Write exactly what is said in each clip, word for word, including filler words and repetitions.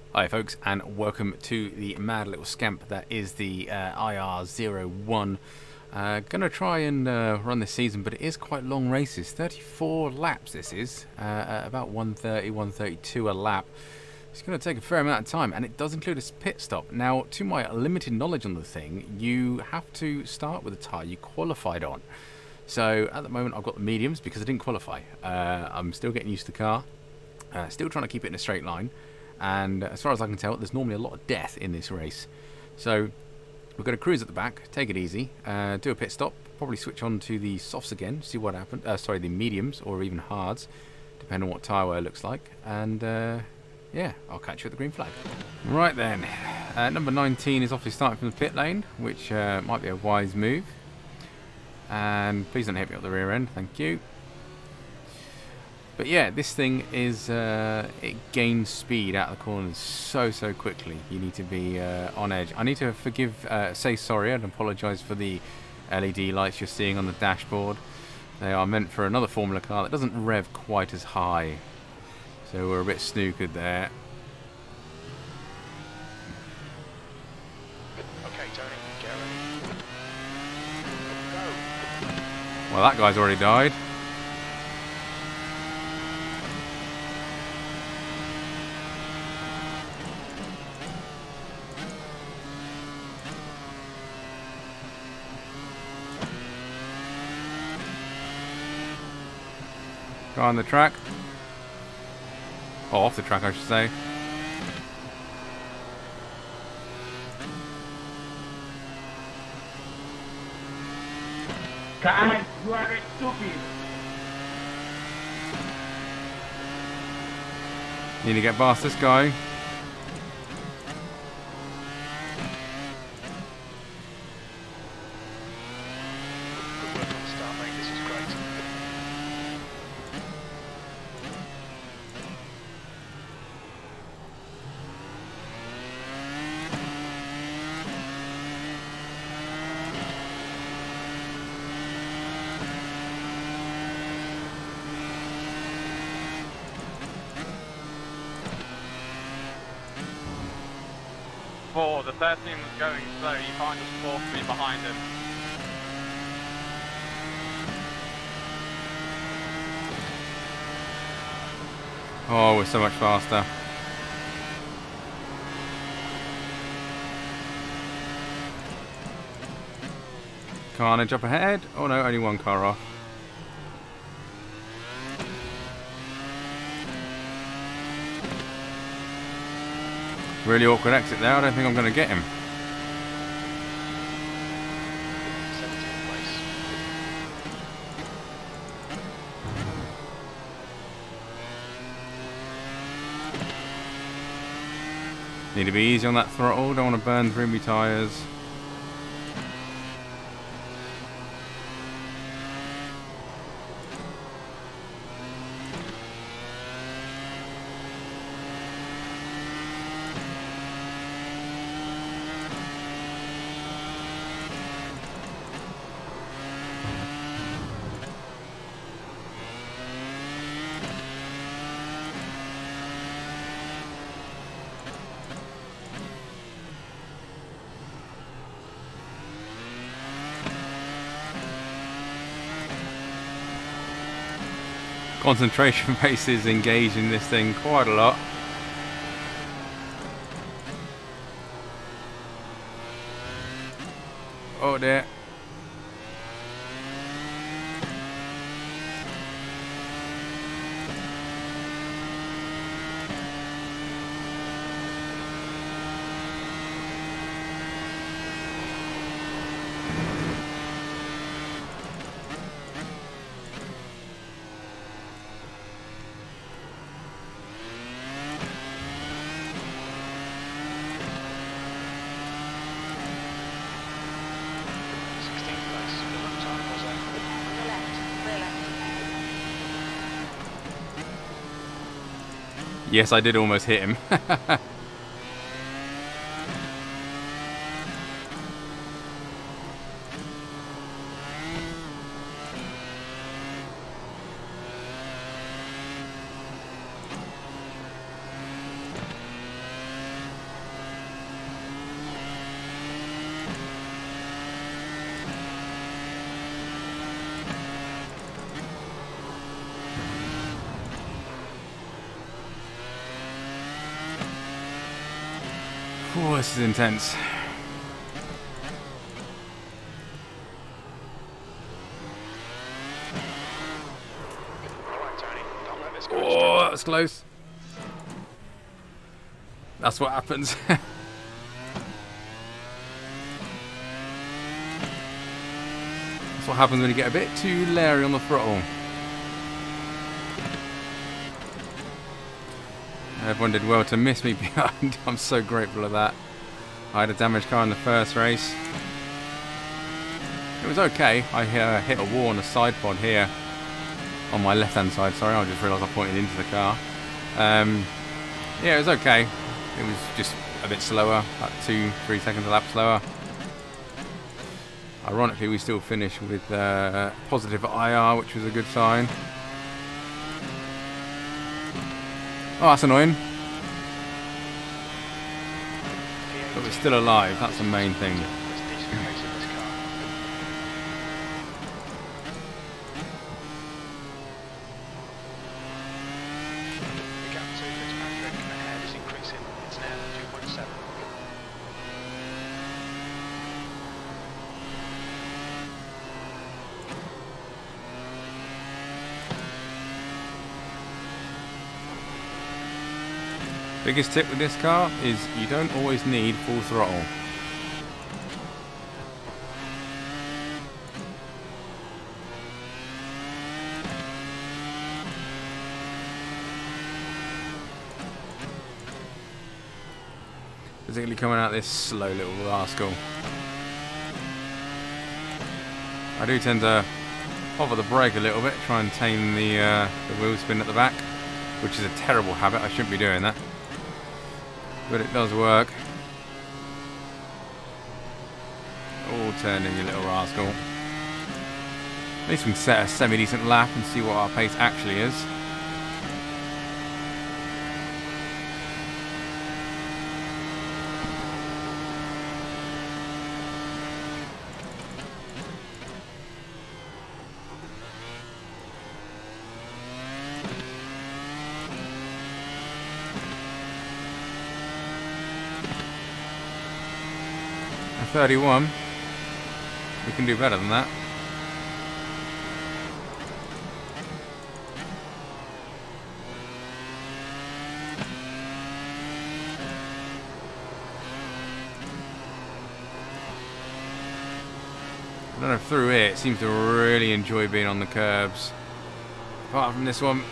Hi folks, and welcome to the mad little scamp that is the uh, I R zero one. Uh, gonna try and uh, run this season, but it is quite long races. thirty-four laps this is, uh, at about one thirty, one thirty-two a lap. It's gonna take a fair amount of time, and it does include a pit stop. Now, to my limited knowledge on the thing, you have to start with a tyre you qualified on. So at the moment I've got the mediums because I didn't qualify. Uh, I'm still getting used to the car, uh, still trying to keep it in a straight line. And as far as I can tell, there's normally a lot of death in this race. So we're going to cruise at the back, take it easy, uh, do a pit stop, probably switch on to the softs again, see what happened. Uh, sorry, the mediums or even hards, depending on what tyre wear looks like. And uh, yeah, I'll catch you at the green flag. Right then, uh, number nineteen is obviously starting from the pit lane, which uh, might be a wise move. And please don't hit me up the rear end, thank you. But yeah, this thing is, uh, it gains speed out of the corners so, so quickly. You need to be uh, on edge. I need to forgive, uh, say sorry and apologise for the L E D lights you're seeing on the dashboard. They are meant for another Formula car that doesn't rev quite as high. So we're a bit snookered there. Okay, Tony, get ready. Go. Well, that guy's already died. Go on the track. Oh, off the track, I should say. Guys, you are stupid. Need to get past this guy. Good work on the start, mate. This is great. Four, the thirteen was going slow, you can't just force me behind him. Oh, we're so much faster. Carnage up ahead. Oh no, only one car off. Really awkward exit there. I don't think I'm going to get him. seventeenth place. Need to be easy on that throttle. Don't want to burn through my tyres. Concentration base is engaged in this thing quite a lot. Oh dear. sixteenth place. Good luck, time was there. On the left, clear left. Yes, I did almost hit him. Oh, this is intense. Alright, Tony, don't let this go. Oh, that was close. That's what happens. That's what happens when you get a bit too leery on the throttle. Everyone did well to miss me behind. I'm so grateful of that. I had a damaged car in the first race. It was okay. I uh, hit a wall on the side pod here. On my left hand side, sorry. I just realised I pointed into the car. Um, yeah, it was okay. It was just a bit slower, about two, three seconds a lap slower. Ironically, we still finished with uh, positive I R, which was a good sign. Oh, that's annoying. But we're still alive, that's the main thing. There's decent pace in this car. The gap to Fitzpatrick ahead is increasing. It's now two point seven. Biggest tip with this car is you don't always need full throttle. Particularly coming out this slow little rascal. I do tend to hover the brake a little bit, try and tame the, uh, the wheel spin at the back, which is a terrible habit. I shouldn't be doing that. But it does work. All turning, you little rascal. At least we can set a semi-decent lap and see what our pace actually is. thirty-one. We can do better than that. I don't know, through here it seems to really enjoy being on the curbs. Apart from this one.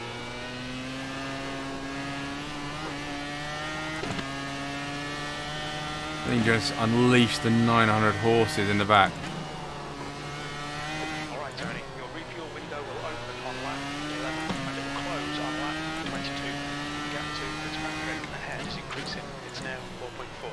I think just unleash the nine hundred horses in the back. Alright, Tony, your refuel window will open on lap eleven and it will close on lap twenty-two. The gap to Fitzpatrick ahead is increasing. It's now four point four.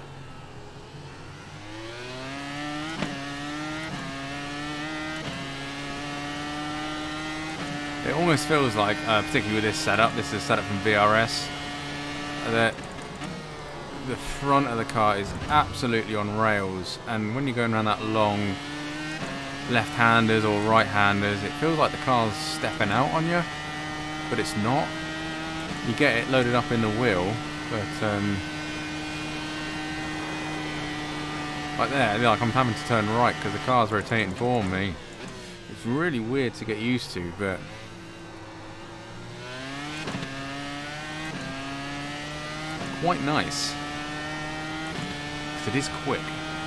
It almost feels like, uh, particularly with this setup, this is a setup from V R S, that the front of the car is absolutely on rails, and when you're going around that long left-handers or right-handers, it feels like the car's stepping out on you, but it's not. You get it loaded up in the wheel, but um, like there, like I'm having to turn right because the car's rotating for me. It's really weird to get used to, but quite nice. It is quick.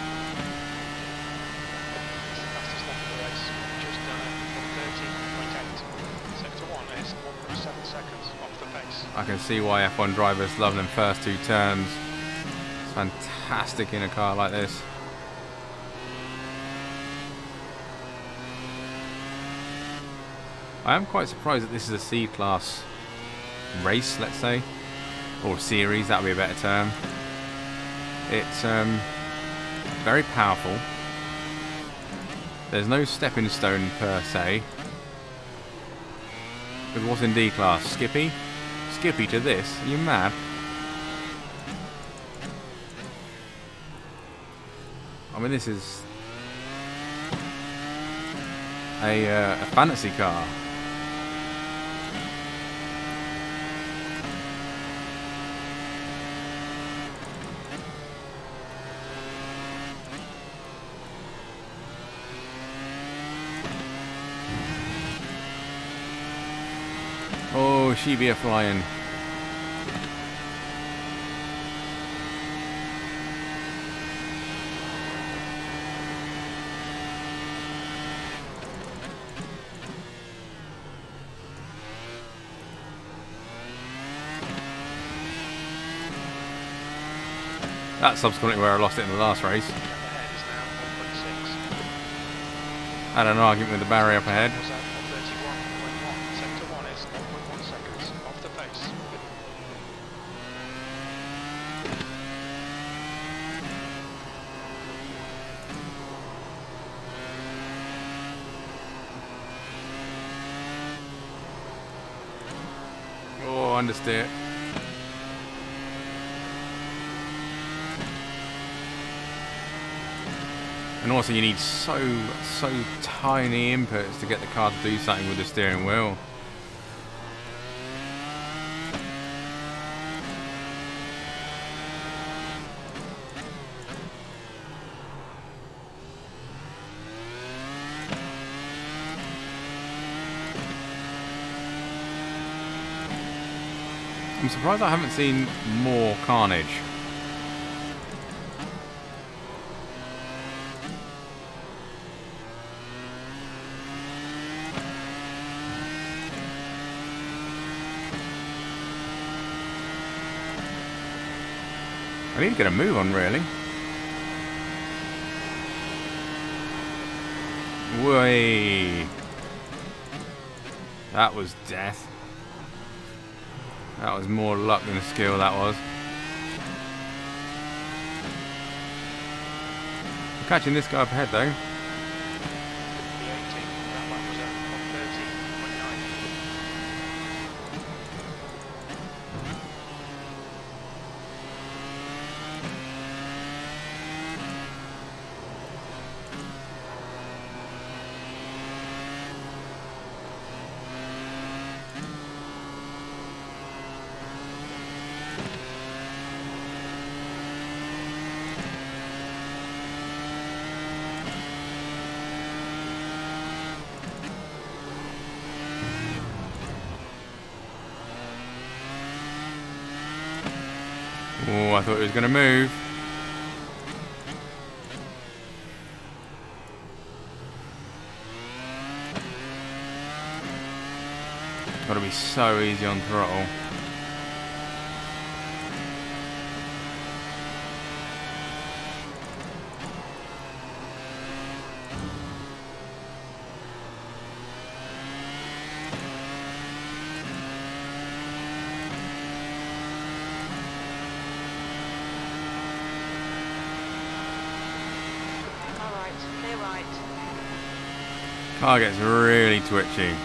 It's the fastest lap of the race, just done one thirty point eight. Sector one is one point seven seconds off the pace. I can see why F one drivers love them first two turns. It's fantastic in a car like this. I am quite surprised that this is a C-class race, let's say, or series, that would be a better term. It's um, very powerful. There's no stepping stone per se. Because what's in D-class? Skippy? Skippy to this? Are you mad? I mean, this is a, uh, a fantasy car. Oh, she be a flying. That's subsequently where I lost it in the last race. Gap ahead is now one point six. Had an argument with the barrier up ahead. Was at thirty-one point one. Sector one is one point one seconds off the pace. Oh, understeer. And also you need so, so tiny inputs to get the car to do something with the steering wheel. I'm surprised I haven't seen more carnage. I need to get a move on, really. Way. That was death. That was more luck than skill, that was. I'm catching this guy up ahead, though. The eighteen, that lap was at one thirty point nine. Oh, I thought it was going to move. Got to be so easy on throttle. Car gets really twitchy.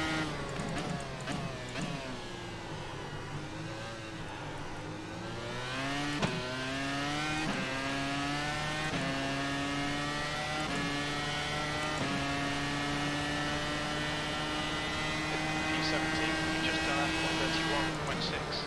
P seventeen, you just done at one thirty-one point six.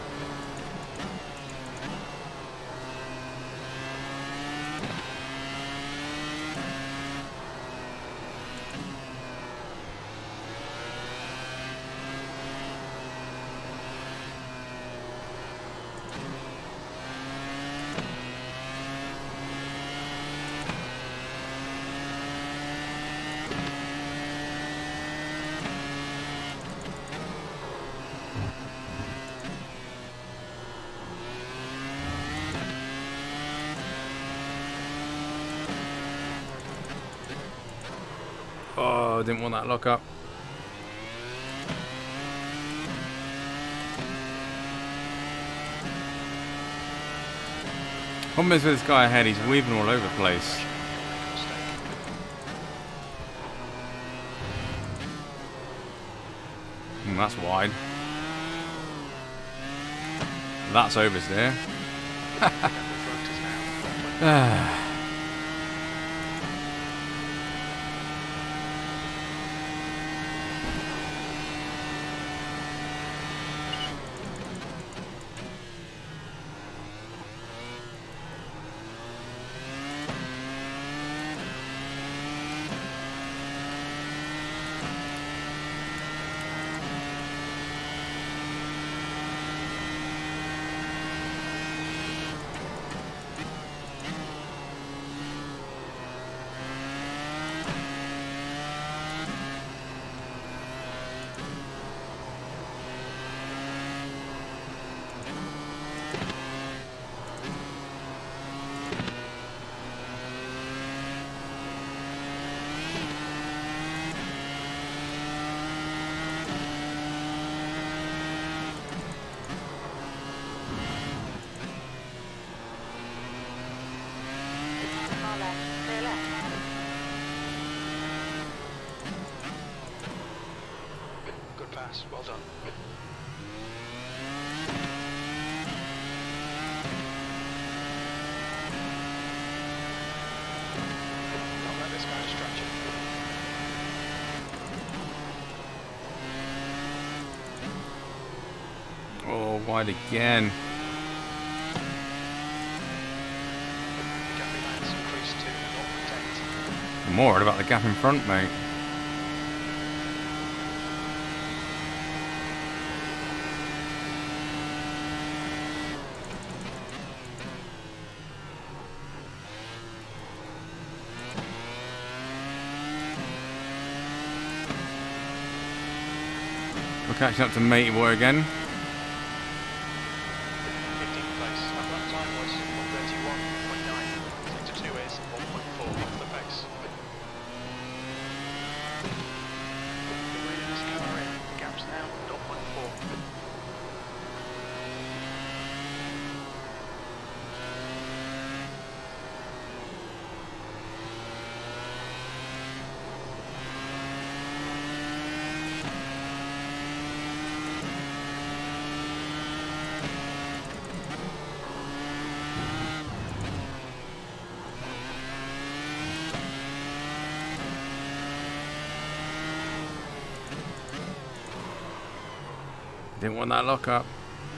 Oh, didn't want that lock up. Problem is with this guy ahead, he's weaving all over the place. Mm, that's wide. That's oversteer. pass. Well done. Don't let this guy distract you. Oh, wide again. The gap behind has increased to zero point eight. I'm more worried about the gap in front, mate. We're catching up to Matey Boy again. fifteenth place. That lap time was one thirty-one point nine. Sector two is one point four off the pace. The reading this car in. The gap's now zero point four. Didn't want that lock up.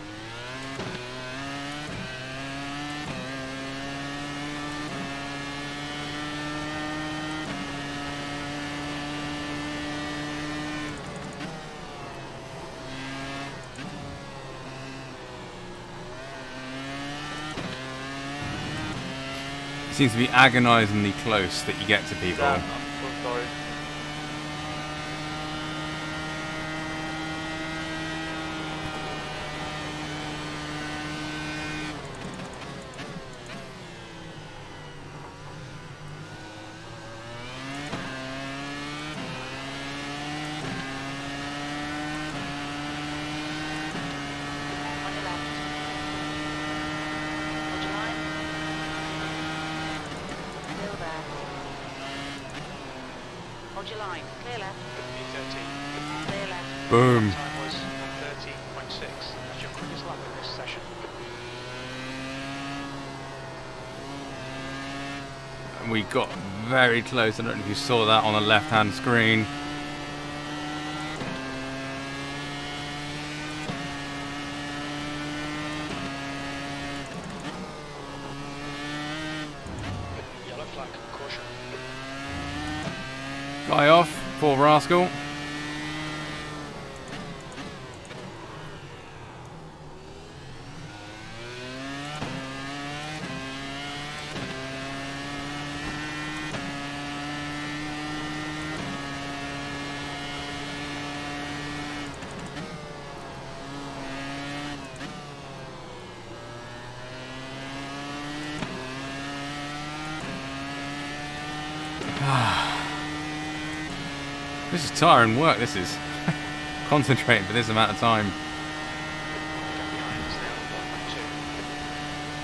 It seems to be agonizingly close that you get to people. Yeah, I'm so sorry. On your left. Hold your line. Still there. Hold your line. Clear left. P thirteen. Clear left. Boom. Time was one thirty point six. That's your quickest lap in this session. And we got very close. I don't know if you saw that on the left-hand screen. Yellow flag. Caution. Guy off. Poor rascal. This is tiring work, this is. Concentrating for this amount of time. The gap behind is now one point two.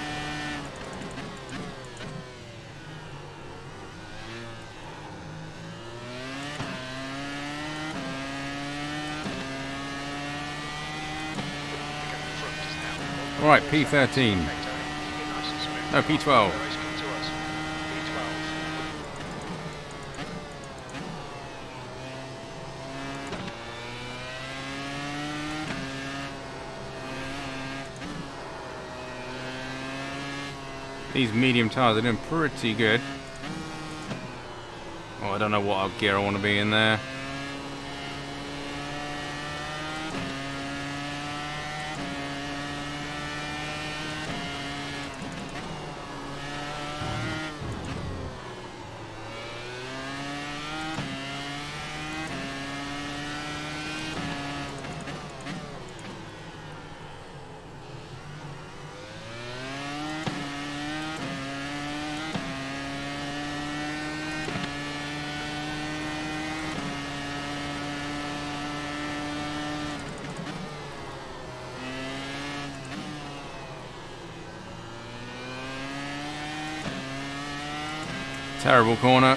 The gap in front is now one point four. Right, P thirteen. Okay, Tony, keep it nice and smooth. No, P twelve. The race come to us. P twelve. These medium tyres are doing pretty good. Oh, I don't know what gear I want to be in there. Terrible corner.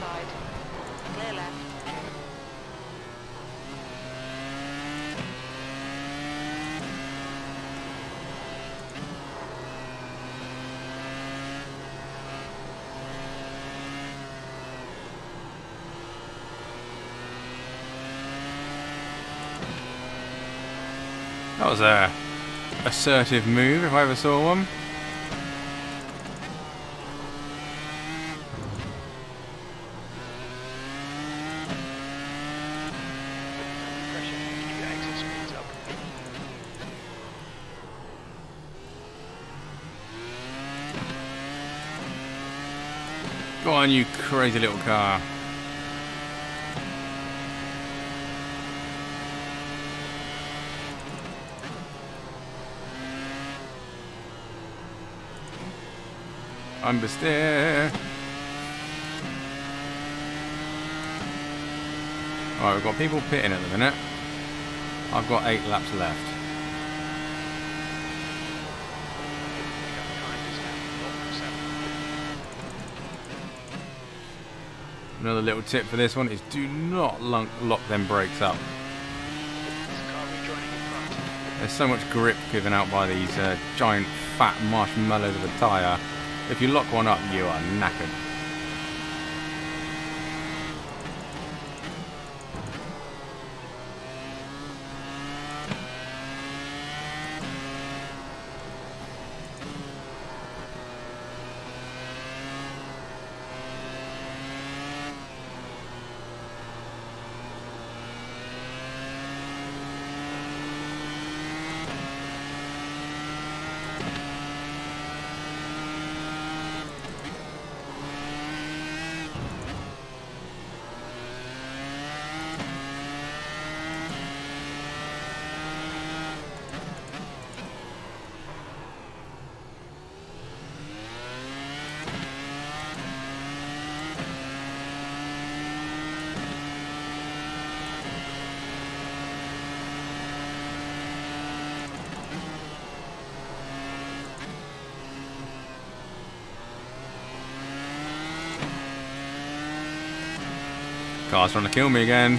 side. Clear left. That was a assertive move if I ever saw one. Pressure, keep your exit speeds up. Go on, you crazy little car. Understeer. Alright, we've got people pitting at the minute. I've got eight laps left. Pick up behind is now zero point seven. Another little tip for this one is do not lock, lock them brakes up. This car rejoining in front. There's so much grip given out by these uh, giant fat marshmallows of a tyre. If you lock one up, you are knackered. Car's trying to kill me again.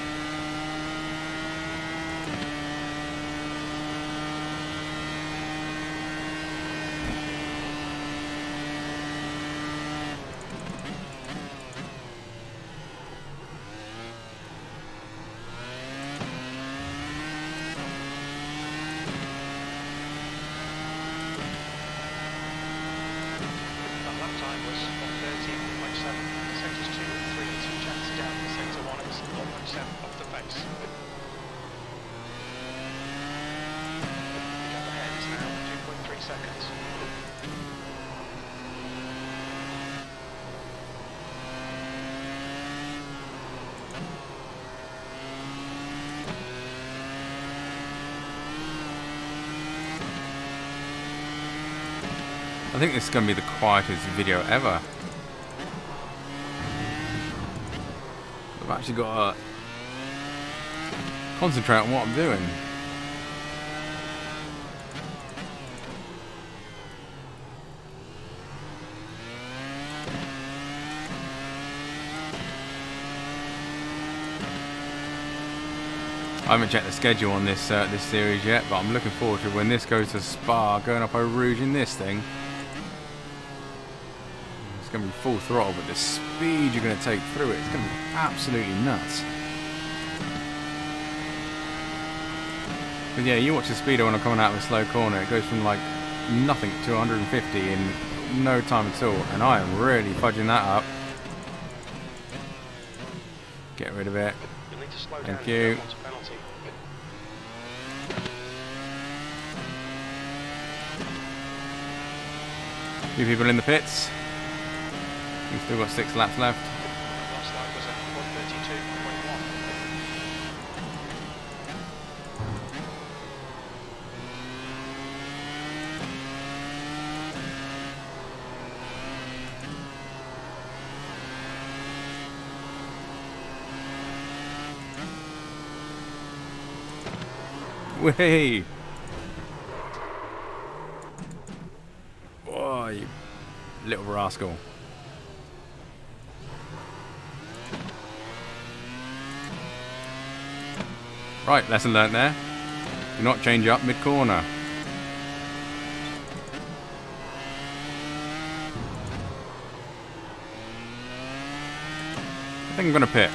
That lap time was one thirteen point seven. Sectors two and three are two chances down. Sector one is zero point seven off the pace. The gap ahead is now two point three seconds. I think this is going to be the quietest video ever. I've actually got to concentrate on what I'm doing. I haven't checked the schedule on this uh, this series yet, but I'm looking forward to when this goes to Spa, going up Eau Rouge in this thing. It's going to be full throttle, but the speed you're going to take through it is going to be absolutely nuts. But yeah, you watch the speedo when I'm coming out of a slow corner, it goes from like nothing to one hundred fifty in no time at all, and I am really fudging that up. Get rid of it. You'll need to slow Thank down you. if you don't want a penalty. Few people in the pits. We've still got six laps left. Last lap was at one thirty-two point one. Whee! Oh, you little rascal. Right, lesson learnt there. Do not change up mid-corner. I think I'm going to pit.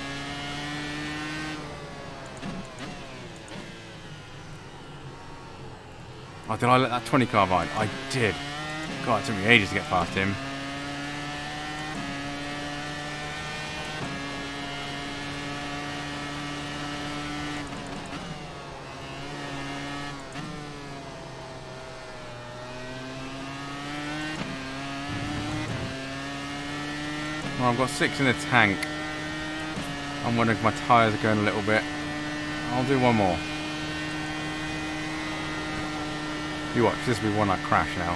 Oh, did I let that twenty car by? I did. God, it took me ages to get past him. Well, I've got six in the tank. I'm wondering if my tyres are going a little bit. I'll do one more. You watch, this will be one I crash now.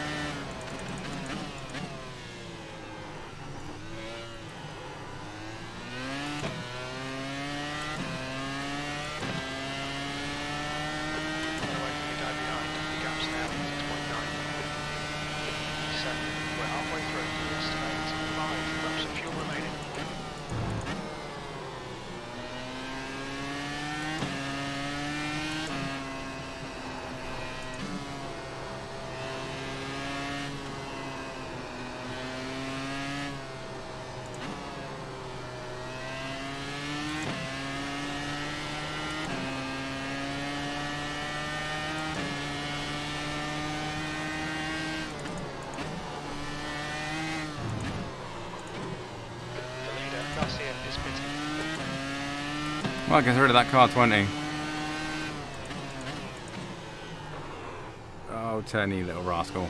Well, get rid of that car twenty. Oh, turn you little rascal.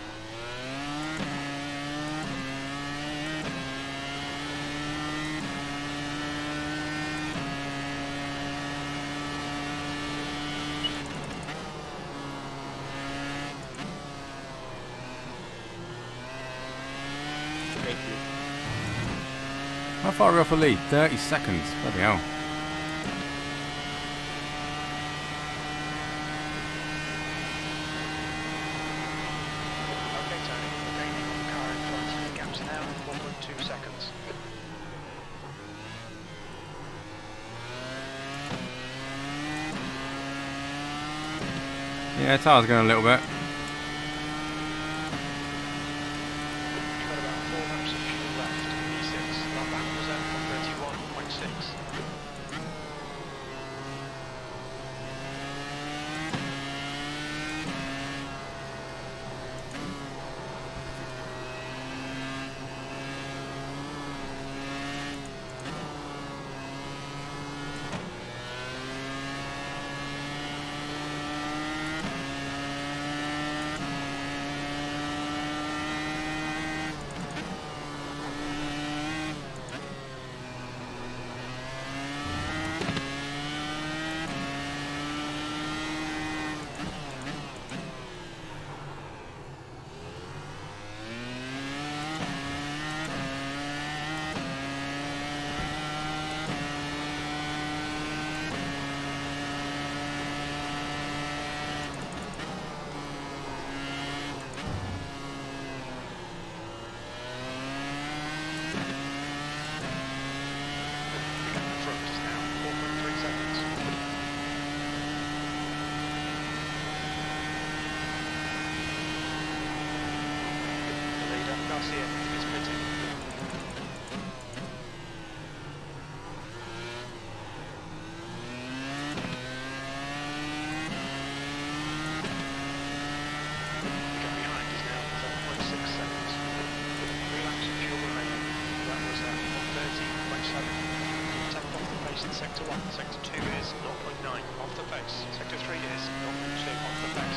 How far are we off the lead? thirty seconds. Bloody hell. Yeah, tyre's going a little bit. You've got about four laps of fuel left in V six. That lap was at one thirty-one point six. Garcia is pitting. The gap behind is now seven point six seconds. Three laps of fuel remaining. That was at one thirty point seven. Take off the pace in sector one. Sector two is zero point nine off the pace. Sector three is zero point two off the pace.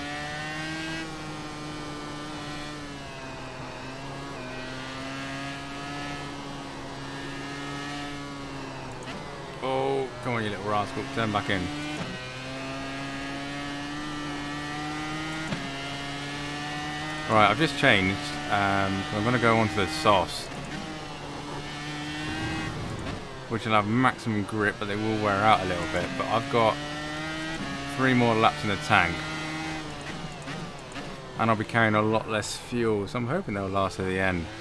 Oh, come on, you little rascal. Turn back in. Right, I've just changed. Um, I'm going to go onto the softs, which will have maximum grip, but they will wear out a little bit. But I've got three more laps in the tank, and I'll be carrying a lot less fuel, so I'm hoping they'll last to the end.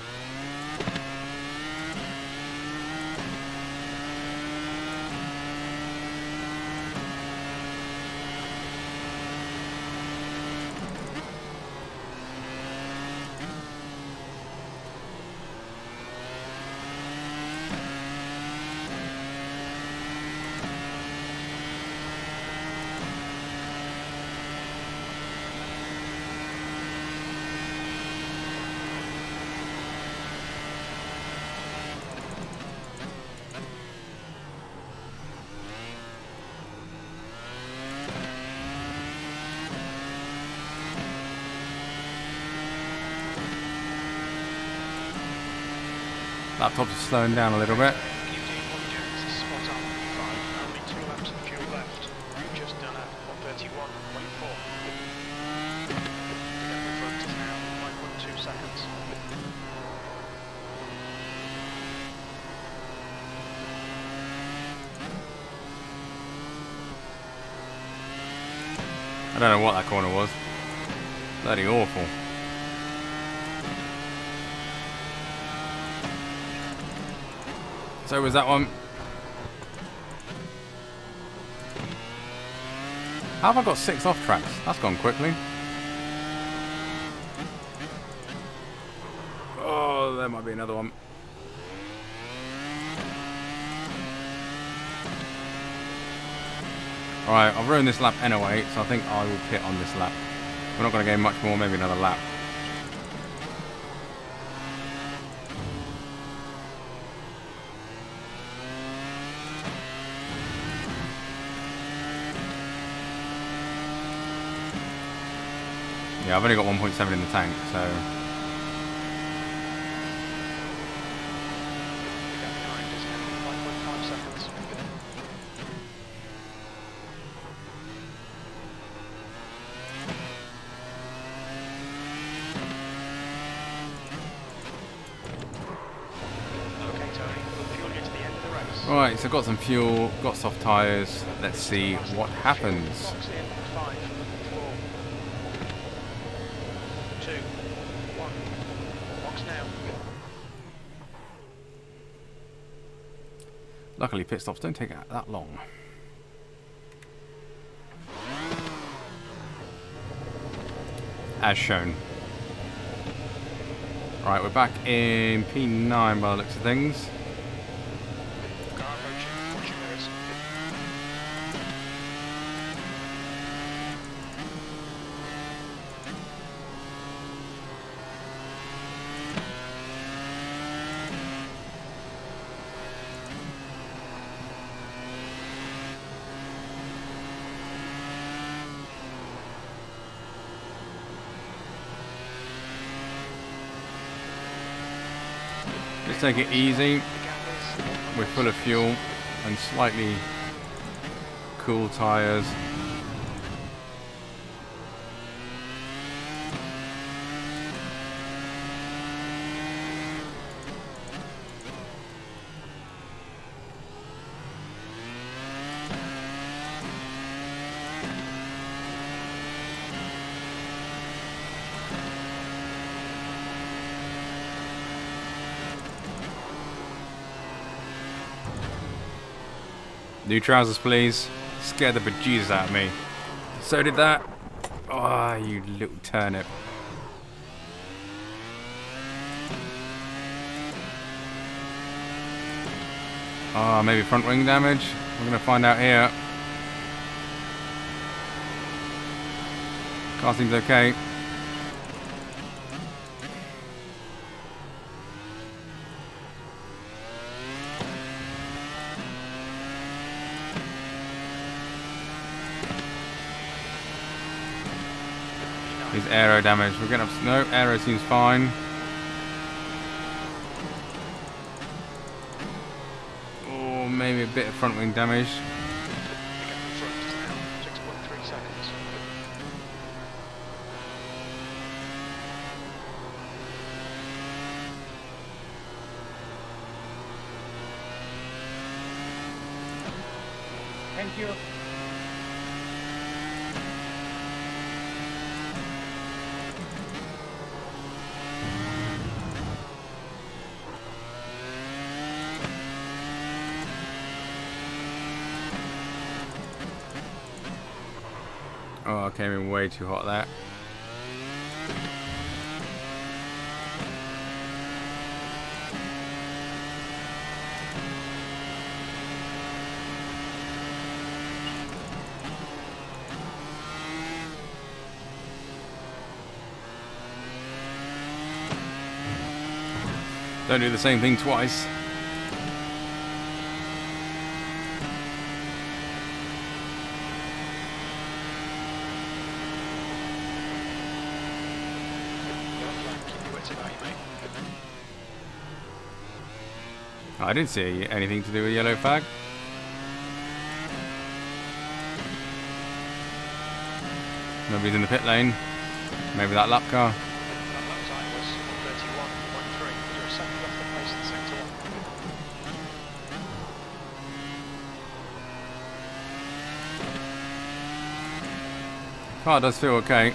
Laptops are slowing down a little bit. Keep doing what you're doing. This is spot on. Five. Only two laps of fuel left. You've just done a one thirty-one point four. The gap in front is now nine point two seconds. I don't know what that corner was. Bloody awful. So was that one. How have I got six off tracks? That's gone quickly. Oh, there might be another one. Alright, I've ruined this lap anyway, so I think I will pit on this lap. We're not going to gain much more, maybe another lap. Yeah, I've only got one point seven in the tank, so... The gap behind is now five point five seconds. Okay, Tony, we'll fuel you to the end of the race. Right, so got some fuel, got soft tyres. Let's see what happens. Box in, five, four, two, one. Box now. Luckily, pit stops don't take that long. As shown. Right, we're back in P nine by the looks of things. Car approaching, watch your mirrors. Just take it easy. The gap is We're full of fuel and slightly cool tyres. New trousers, please. Scared the bejesus out of me. So did that. Ah, oh, you little turnip. Ah, oh, maybe front wing damage. We're gonna find out here. Car seems okay. His aero damage. We're getting up. No, aero seems fine. Or maybe a bit of front wing damage. the gap in front is now six point three seconds. Thank you. Oh, I came in way too hot there. Don't do the same thing twice. Keep your wits about you, mate. I didn't see anything to do with yellow flag. Nobody's in the pit lane. Maybe that lap car. That lap time was thirty-one point three. You're a second off the pace in sector one. Car does feel okay.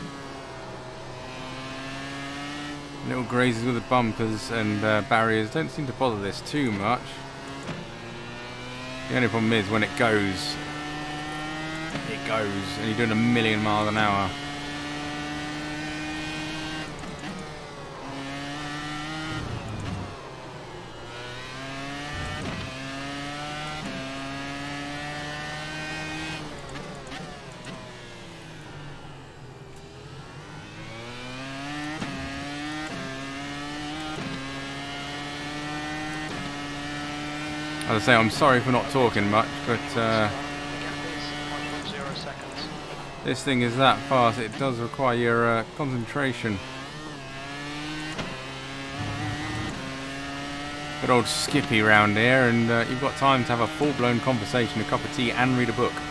Little grazes with the bumpers and uh, barriers don't seem to bother this too much. The only problem is when it goes, it goes, and you're doing a million miles an hour. As I say, I'm sorry for not talking much, but uh, The gap is zero point zero seconds. this thing is that fast, it does require your uh, concentration. Good old Skippy round here, and uh, you've got time to have a full-blown conversation, a cup of tea, and read a book.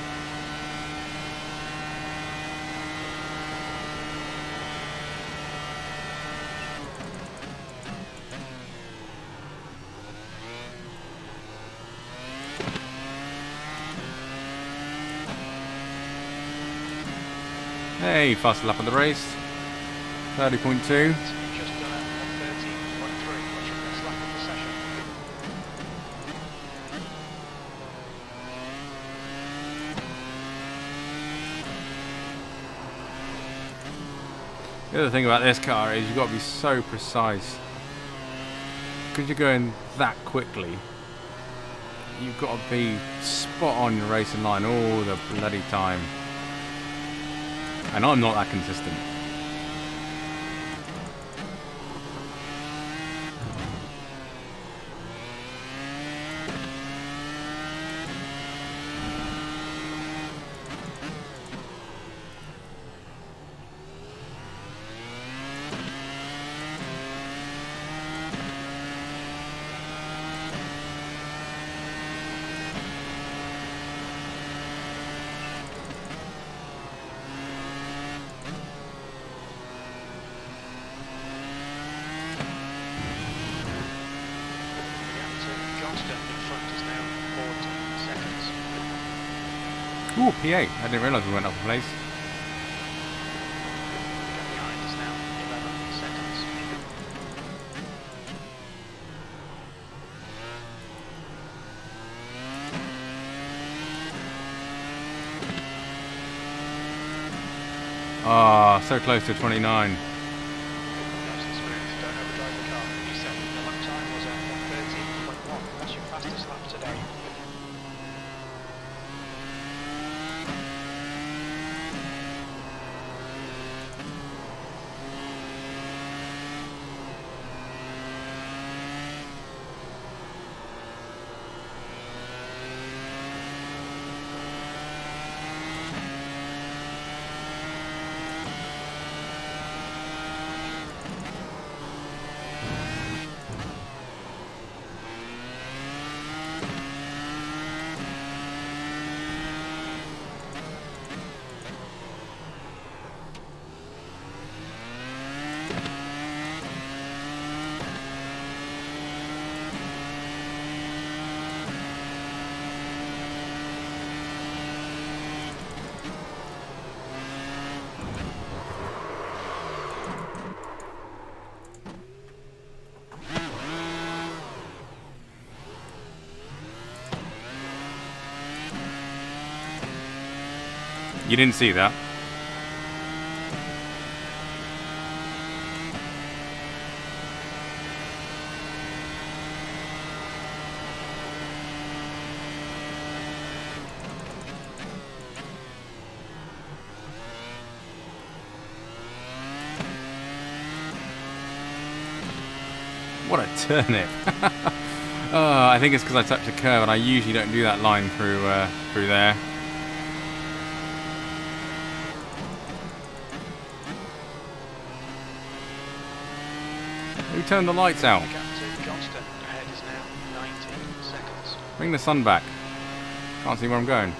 Hey, fast lap of the race. thirty point two. Just done it on thirty point three. What's your best lap of the session? The other thing about this car is you've got to be so precise. Because you're going that quickly, you've got to be spot on your racing line all the bloody time. And I'm not that consistent. The gap to Johnston in front is now fourteen seconds. Ooh, P eight. I didn't realise we went up a place. The gap behind is now eleven seconds. Ah, so close to twenty-nine. Nice and smooth. Don't overdrive the car. He said the lap time was at one thirty point one. That's your fastest lap today. You didn't see that. What a turnip. Oh, I think it's because I touched a curve and I usually don't do that line through uh, through there. Who turned the lights out? The gap to Johnston ahead is now Bring the sun back. Can't see where I'm going.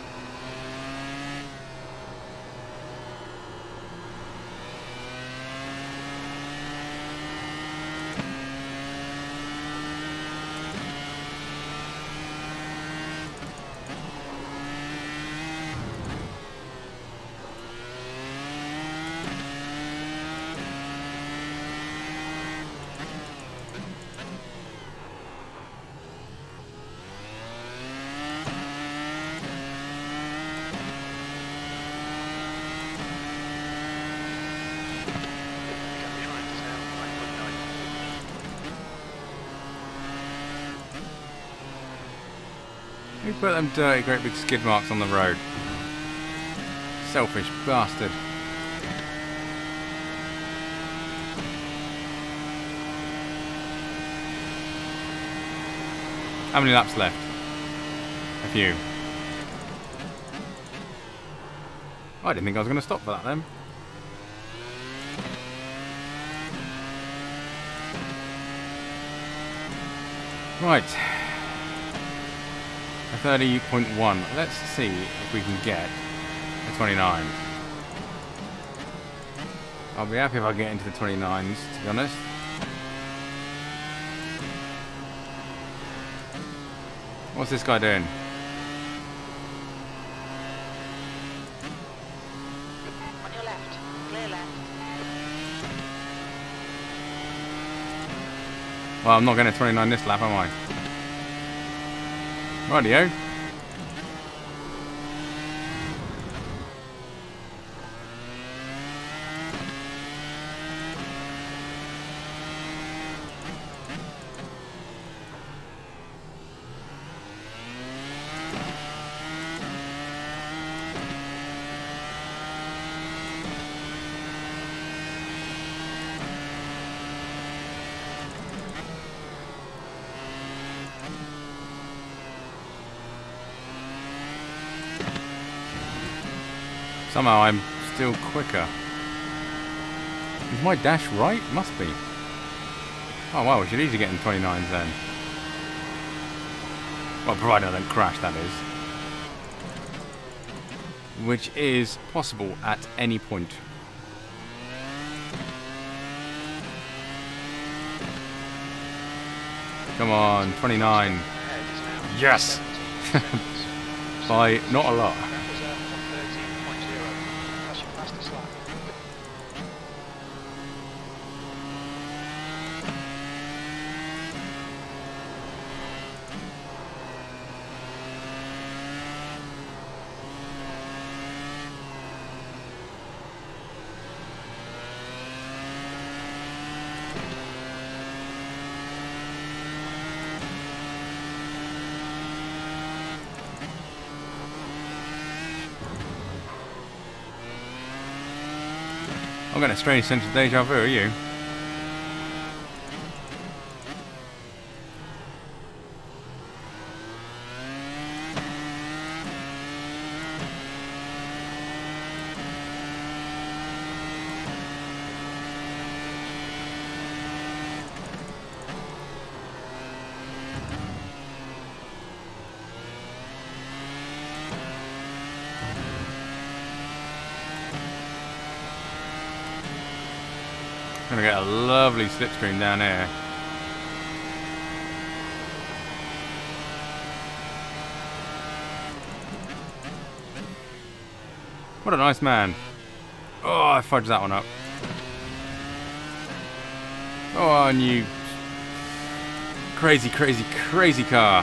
Who put them dirty, great big skid marks on the road? Selfish bastard. How many laps left? A few. I didn't think I was going to stop for that then. Right. A thirty point one. Let's see if we can get a twenty-nine. I'll be happy if I get into the twenty-nines, to be honest. What's this guy doing? On your left. Clear left. Well, I'm not getting a twenty-nine this lap, am I? Rightio. Somehow I'm still quicker. Is my dash right? Must be. Oh wow, we should easily get in twenty-nines then. Well, provided I don't crash, that is. Which is possible at any point. Come on, twenty-nine. Yes! By not a lot. I'm getting a strange sense of deja vu, are you? Gonna get a lovely slipstream down here. What a nice man. Oh, I fudged that one up. Oh, and you crazy, crazy, crazy car.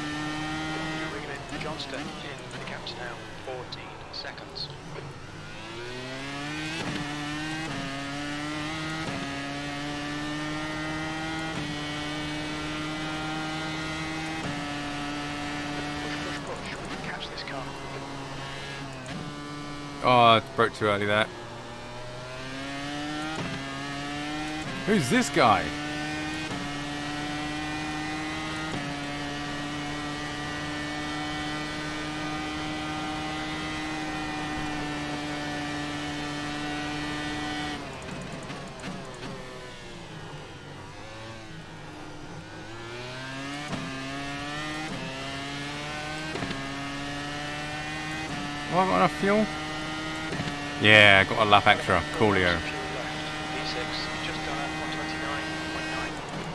Johnston in the gaps now, fourteen seconds. car. Oh, I broke too early there. Who's this guy? Have I got enough fuel? Yeah, I got a lap extra. Coolio. Fuel left. V six just done at one twenty-nine point nine.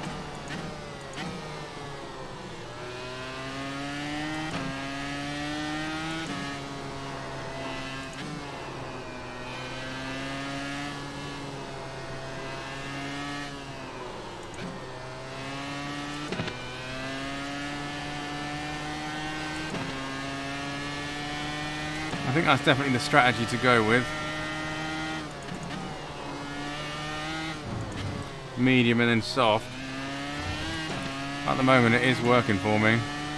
I think that's definitely the strategy to go with. Medium and then soft. At the moment it is working for me.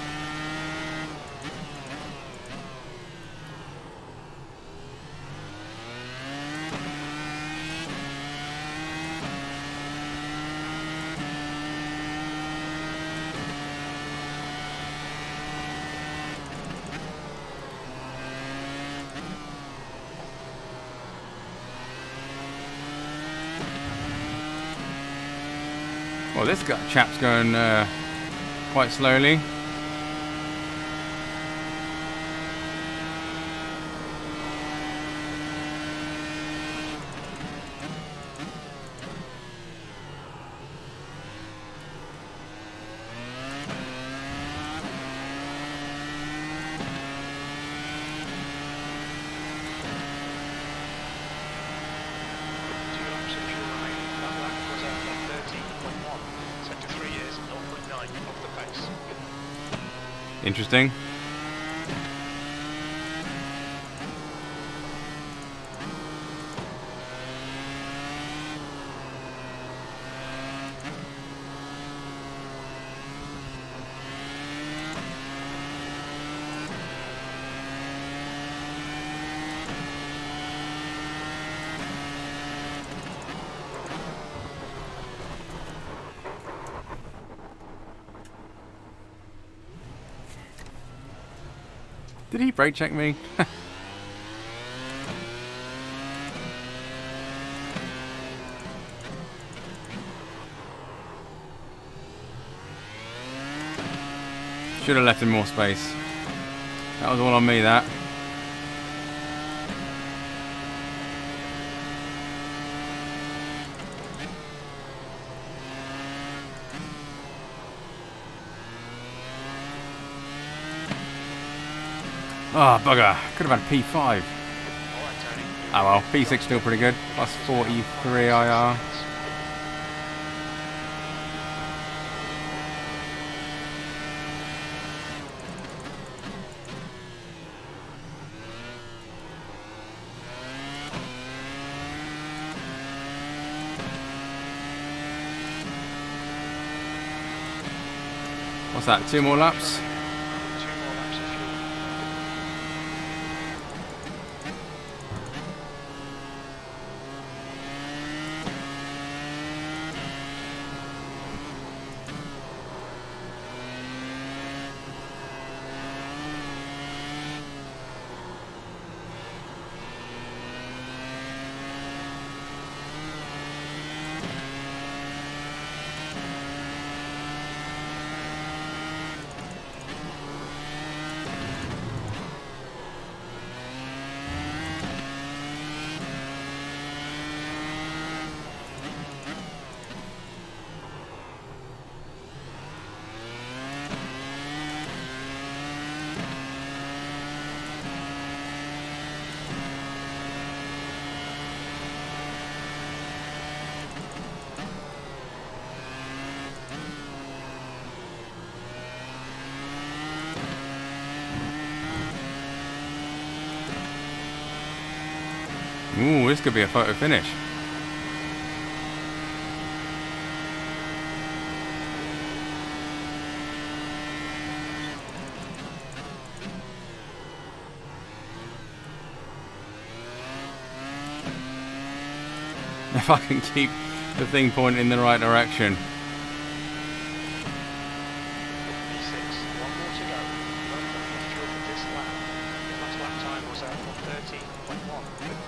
Well, this guy, chap's going uh, quite slowly. Two laps of fuel remaining. That lap was at one thirty point one. Sector three is zero point nine off the pace. Interesting. Did he brake check me? Should have left him more space. That was all on me, that. Oh, bugger. Could have had P five. Alright, Tony. Oh well, P six still pretty good. Plus forty-three I R. What's that, two more laps? Two more laps of fuel. Ooh, this could be a photo finish. if I can keep the thing pointing in the right direction. P six, one more to go. Not enough fuel for this lap. His last lap time was at one thirty point one.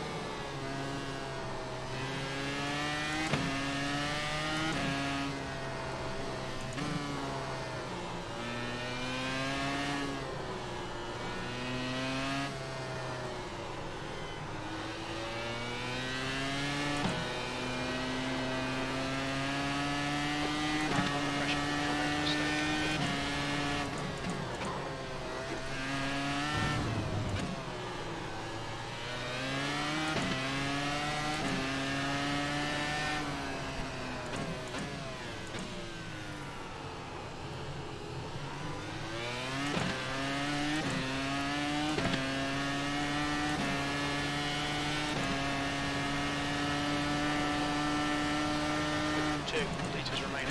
Two litres remaining.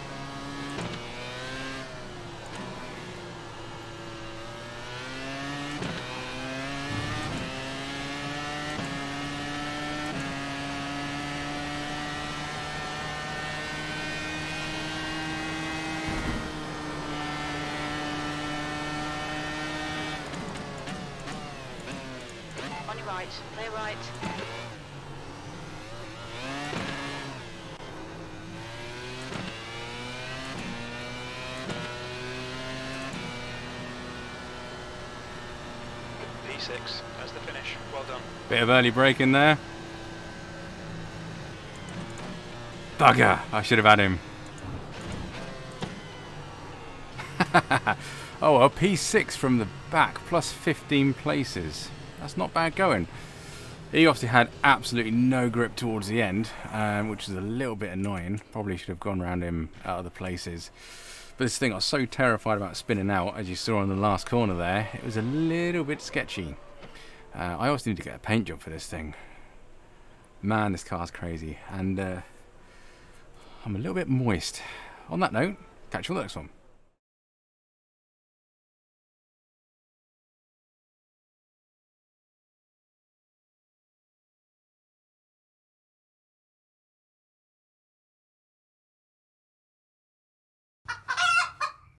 On your right, clear right. P six as the finish. Well done. Bit of early break in there. Bugger! I should have had him. Oh, well, P six from the back, plus fifteen places. That's not bad going. He obviously had absolutely no grip towards the end, um, which is a little bit annoying. Probably should have gone around him at other places. But this thing, I was so terrified about spinning out, as you saw in the last corner there. It was a little bit sketchy. Uh, I also need to get a paint job for this thing. Man, this car's crazy. And uh, I'm a little bit moist. On that note, catch you on the next one.